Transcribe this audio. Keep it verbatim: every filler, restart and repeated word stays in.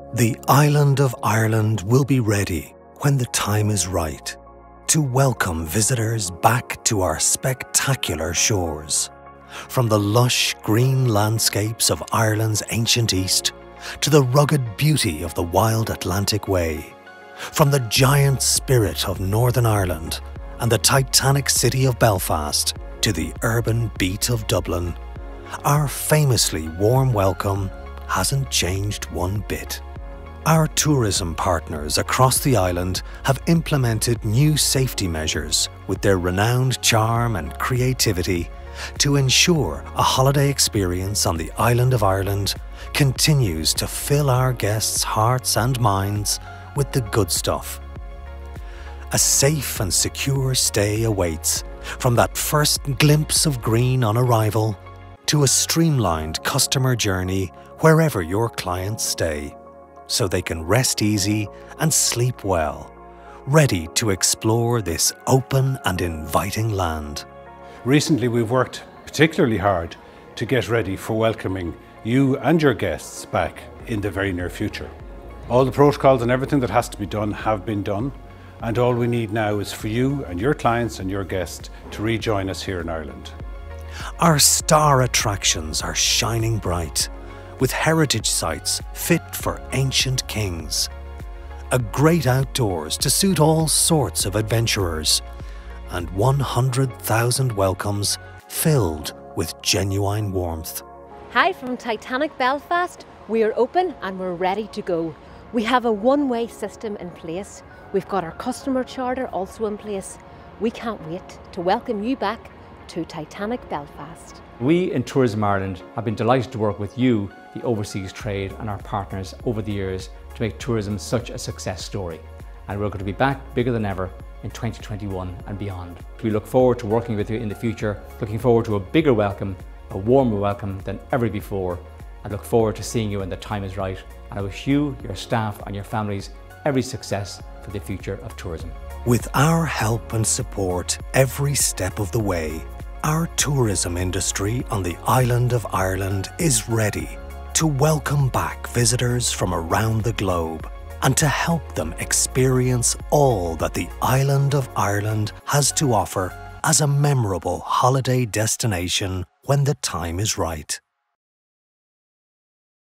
The island of Ireland will be ready when the time is right to welcome visitors back to our spectacular shores. From the lush green landscapes of Ireland's ancient east to the rugged beauty of the wild Atlantic Way, from the giant spirit of Northern Ireland and the titanic city of Belfast to the urban beat of Dublin, our famously warm welcome hasn't changed one bit. Our tourism partners across the island have implemented new safety measures with their renowned charm and creativity to ensure a holiday experience on the island of Ireland continues to fill our guests' hearts and minds with the good stuff. A safe and secure stay awaits, from that first glimpse of green on arrival to a streamlined customer journey wherever your clients stay, so they can rest easy and sleep well, ready to explore this open and inviting land. Recently we've worked particularly hard to get ready for welcoming you and your guests back in the very near future. All the protocols and everything that has to be done have been done, and all we need now is for you and your clients and your guests to rejoin us here in Ireland. Our star attractions are shining bright, with heritage sites fit for ancient kings, a great outdoors to suit all sorts of adventurers, and one hundred thousand welcomes filled with genuine warmth. Hi from Titanic Belfast. We're open and we're ready to go. We have a one-way system in place. We've got our customer charter also in place. We can't wait to welcome you back to Titanic Belfast. We in Tourism Ireland have been delighted to work with you, the overseas trade, and our partners over the years to make tourism such a success story. And we're going to be back bigger than ever in twenty twenty-one and beyond. We look forward to working with you in the future, looking forward to a bigger welcome, a warmer welcome than ever before. I look forward to seeing you when the time is right. And I wish you, your staff and your families every success for the future of tourism. With our help and support every step of the way, our tourism industry on the island of Ireland is ready to welcome back visitors from around the globe and to help them experience all that the island of Ireland has to offer as a memorable holiday destination when the time is right.